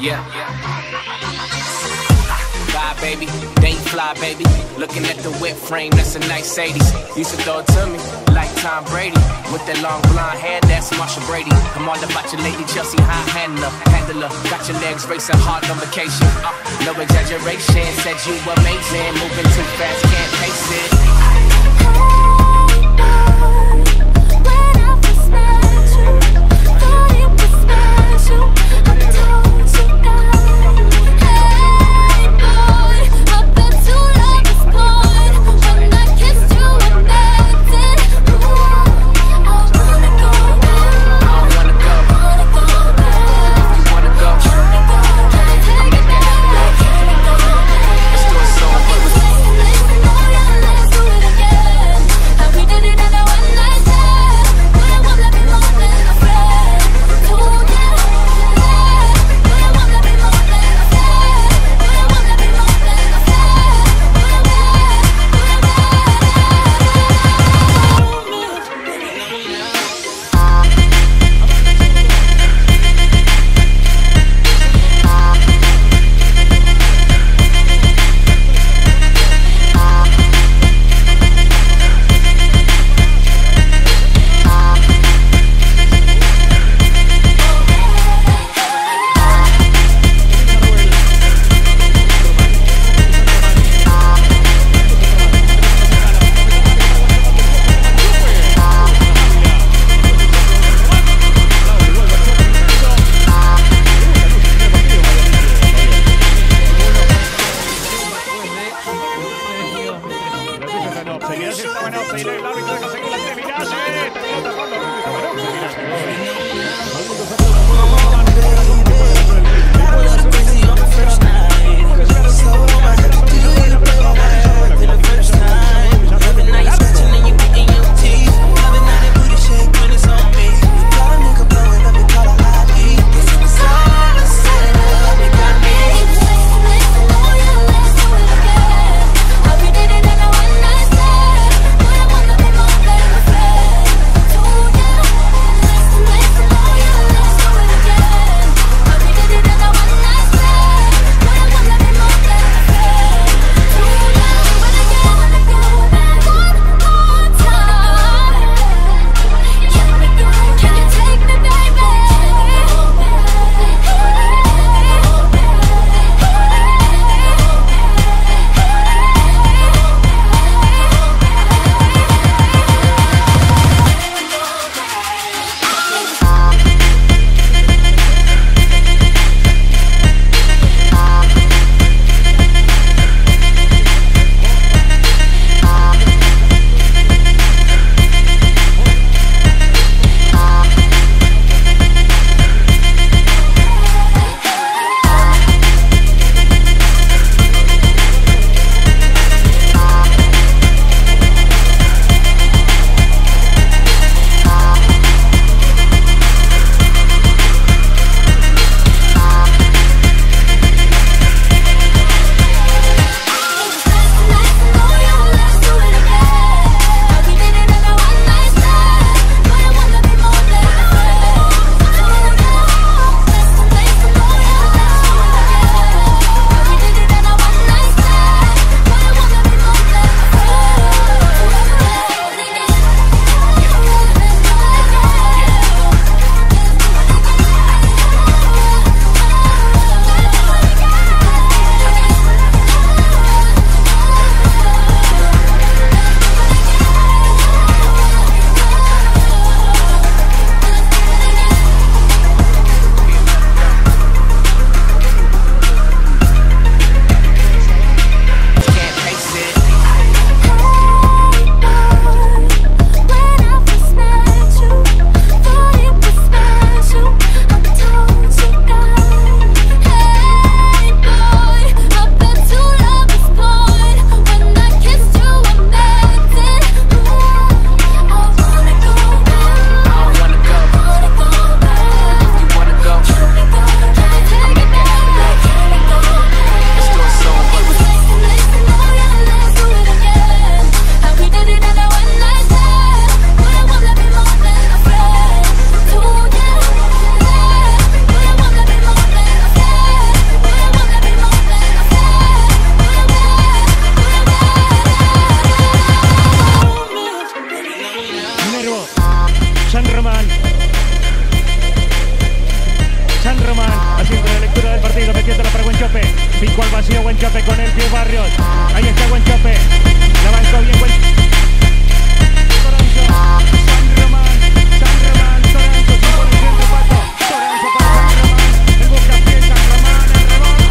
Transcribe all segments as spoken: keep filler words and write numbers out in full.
Yeah. Bye, baby. Date fly, baby. Looking at the whip frame, that's a nice eighties. Used to throw it to me like Tom Brady. With that long blonde hair, that's Marsha Brady. I'm all about your lady Chelsea high handler, handler. Got your legs racing hard on vacation. Uh, no exaggeration, said you amazing. Moving too fast, can't pace it. Let's do it. sido buen chope con el pie Barrios. Ahí está buen chope. Levantó bien buen. Toranzo, San Román, San Román, Toranzo, se pone el centro pato. Toranzo para San Román. El buscapié San Román, el rebote.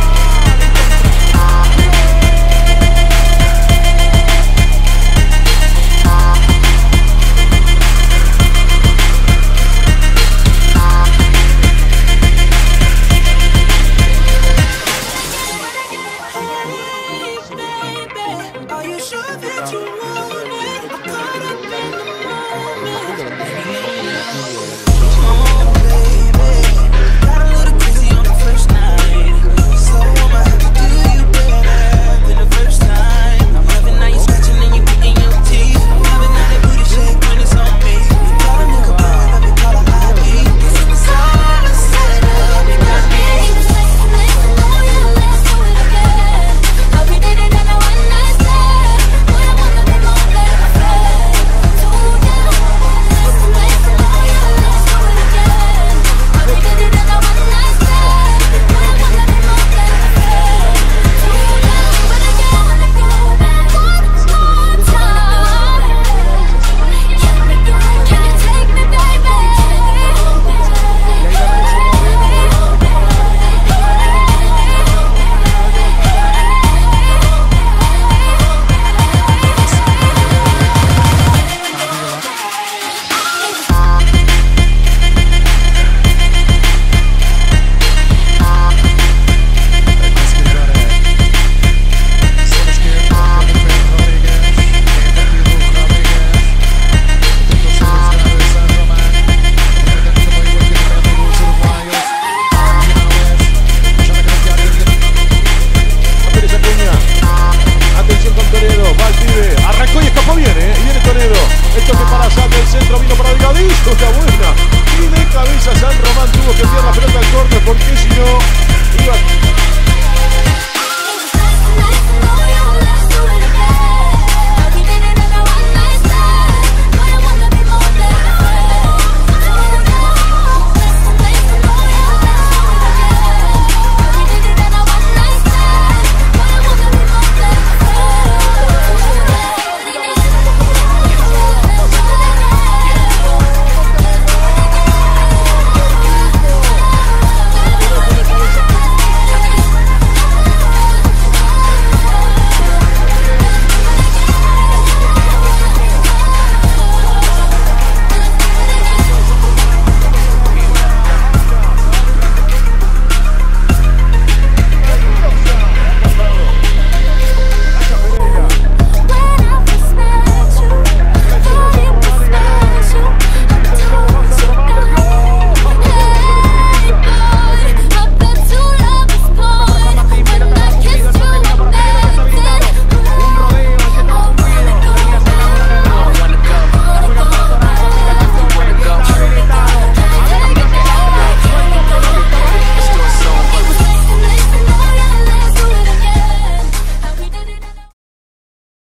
Está buena. Y de cabeza San Román tuvo que enviar la pelota al córner porque si no iba